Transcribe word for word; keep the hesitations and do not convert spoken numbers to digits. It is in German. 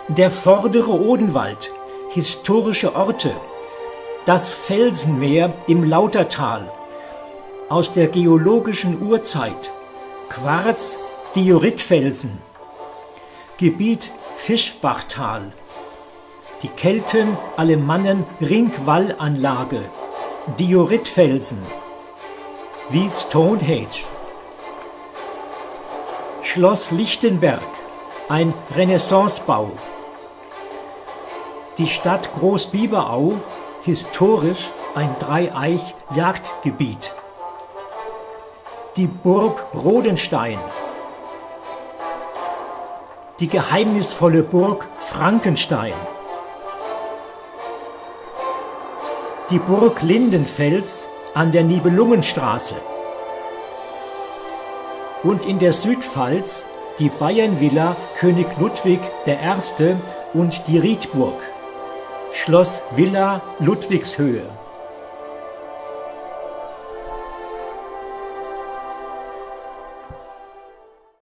Der vordere Odenwald, historische Orte, das Felsenmeer im Lautertal, aus der geologischen Urzeit, Quarz-Dioritfelsen, Gebiet Fischbachtal, die Kelten-Alemannen-Ringwallanlage, Dioritfelsen, wie Stonehenge. Schloss Lichtenberg, ein Renaissancebau. Die Stadt Großbiberau, historisch ein Dreieich-Jagdgebiet. Die Burg Rodenstein. Die geheimnisvolle Burg Frankenstein. Die Burg Lindenfels an der Nibelungenstraße. Und in der Südpfalz die Bayernvilla König Ludwig der Erste und die Rietburg, Schloss Villa Ludwigshöhe.